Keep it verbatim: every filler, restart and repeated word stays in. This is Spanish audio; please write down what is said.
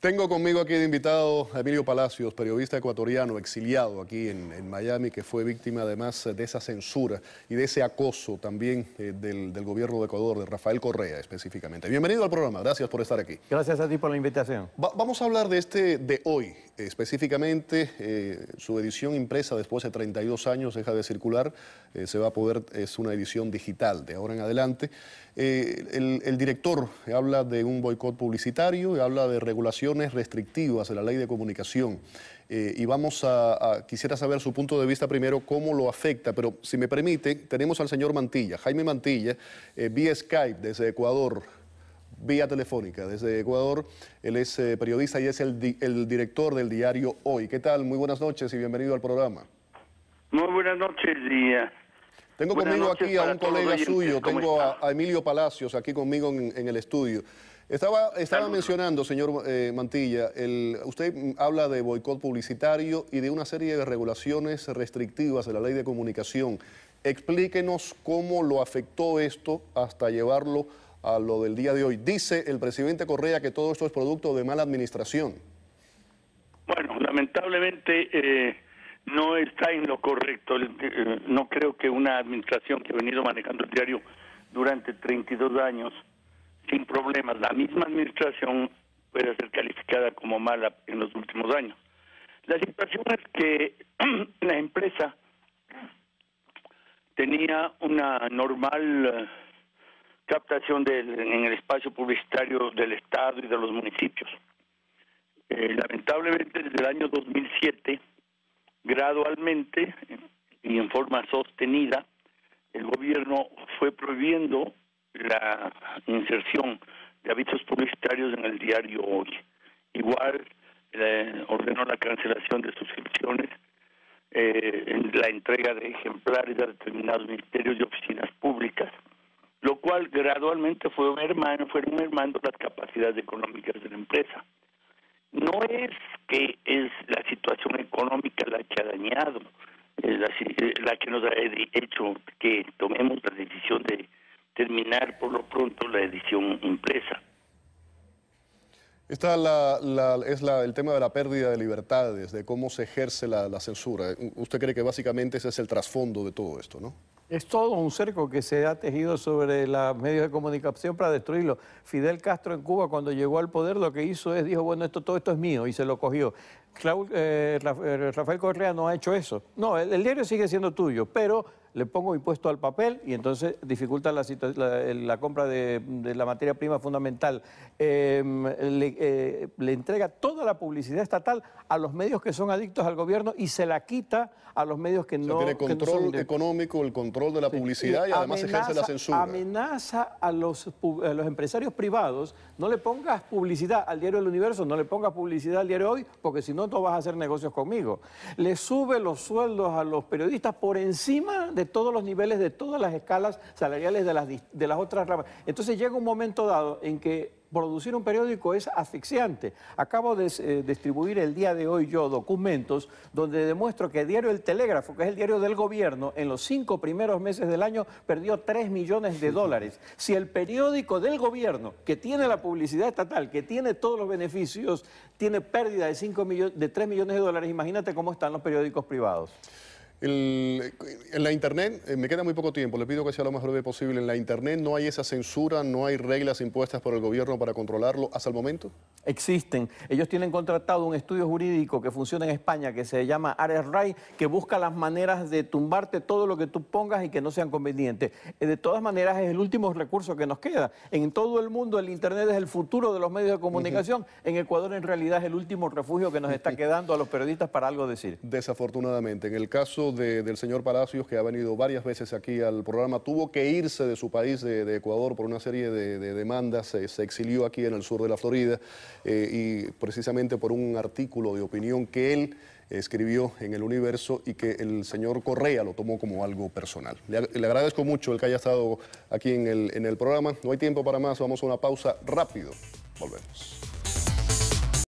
Tengo conmigo aquí de invitado a Emilio Palacios, periodista ecuatoriano exiliado aquí en, en Miami, que fue víctima además de esa censura y de ese acoso también eh, del, del gobierno de Ecuador, de Rafael Correa específicamente. Bienvenido al programa, gracias por estar aquí. Gracias a ti por la invitación. Va, vamos a hablar de este de hoy, específicamente eh, su edición impresa después de treinta y dos años deja de circular, eh, se va a poder, es una edición digital de ahora en adelante. Eh, el, el director habla de un boicot publicitario y habla de regulaciones restrictivas de la ley de comunicación. Eh, y vamos a, a, quisiera saber su punto de vista primero, cómo lo afecta, pero si me permite, tenemos al señor Mantilla, Jaime Mantilla, eh, vía Skype desde Ecuador, vía telefónica desde Ecuador. Él es eh, periodista y es el, di el director del diario Hoy. ¿Qué tal? Muy buenas noches y bienvenido al programa. Muy buenas noches y... Uh... Tengo Buenas conmigo aquí a un colega suyo, tengo a, a Emilio Palacios aquí conmigo en, en el estudio. Estaba, estaba mencionando, señor eh, Mantilla, el, usted habla de boicot publicitario y de una serie de regulaciones restrictivas de la ley de comunicación. Explíquenos cómo lo afectó esto hasta llevarlo a lo del día de hoy. Dice el presidente Correa que todo esto es producto de mala administración. Bueno, lamentablemente... Eh... no está en lo correcto. No creo que una administración que ha venido manejando el diario durante treinta y dos años, sin problemas, la misma administración pueda ser calificada como mala en los últimos años. La situación es que la empresa tenía una normal captación del, en el espacio publicitario del Estado y de los municipios. Eh, lamentablemente, desde el año dos mil siete, gradualmente y en forma sostenida, el gobierno fue prohibiendo la inserción de avisos publicitarios en el diario Hoy. Igual eh, ordenó la cancelación de suscripciones, eh, en la entrega de ejemplares a determinados ministerios y oficinas públicas, lo cual gradualmente fue mermando, fueron mermando las capacidades económicas de la empresa. No es que es la situación económica la que ha dañado, es la, la que nos ha hecho que tomemos la decisión de terminar por lo pronto la edición impresa. Esta la, la, es la, el tema de la pérdida de libertades, de cómo se ejerce la, la censura. ¿Usted cree que básicamente ese es el trasfondo de todo esto, no? Es todo un cerco que se ha tejido sobre los medios de comunicación para destruirlo. Fidel Castro en Cuba, cuando llegó al poder, lo que hizo es, dijo, bueno, esto, todo esto es mío, y se lo cogió. Clau, eh, Rafael Correa no ha hecho eso. No, el, el diario sigue siendo tuyo, pero le pongo impuesto al papel y entonces dificulta la, la, la compra de, de la materia prima fundamental. Eh, le, eh, le entrega toda la publicidad estatal a los medios que son adictos al gobierno y se la quita a los medios que, o sea, no, tiene control que no son económico, el control de la publicidad, sí, y, y además amenaza, ejerce la censura. Amenaza a los, a los empresarios privados, no le pongas publicidad al diario El Universo, no le pongas publicidad al diario Hoy, porque si no, no vas a hacer negocios conmigo. Le sube los sueldos a los periodistas por encima de todos los niveles, de todas las escalas salariales de las, de las otras ramas. Entonces llega un momento dado en que producir un periódico es asfixiante. Acabo de eh, distribuir el día de hoy yo documentos donde demuestro que el diario El Telégrafo, que es el diario del gobierno, en los cinco primeros meses del año perdió tres millones de dólares. Si el periódico del gobierno, que tiene la publicidad estatal, que tiene todos los beneficios, tiene pérdida de, cinco millones, de tres millones de dólares, imagínate cómo están los periódicos privados. El, en la internet, eh, me queda muy poco tiempo, le pido que sea lo más breve posible. En la internet no hay esa censura, no hay reglas impuestas por el gobierno para controlarlo hasta el momento. Existen. Ellos tienen contratado un estudio jurídico que funciona en España que se llama Ares Ray, que busca las maneras de tumbarte todo lo que tú pongas y que no sean convenientes. De todas maneras es el último recurso que nos queda. En todo el mundo el internet es el futuro de los medios de comunicación. Uh-huh. En Ecuador en realidad es el último refugio que nos está quedando a los periodistas para algo decir. Desafortunadamente. En el caso de, del señor Palacios, que ha venido varias veces aquí al programa, tuvo que irse de su país, de, de Ecuador, por una serie de, de demandas, se, se exilió aquí en el sur de la Florida, eh, y precisamente por un artículo de opinión que él escribió en El Universo y que el señor Correa lo tomó como algo personal. Le, le agradezco mucho el que haya estado aquí en el, en el programa. No hay tiempo para más, vamos a una pausa rápido. Volvemos.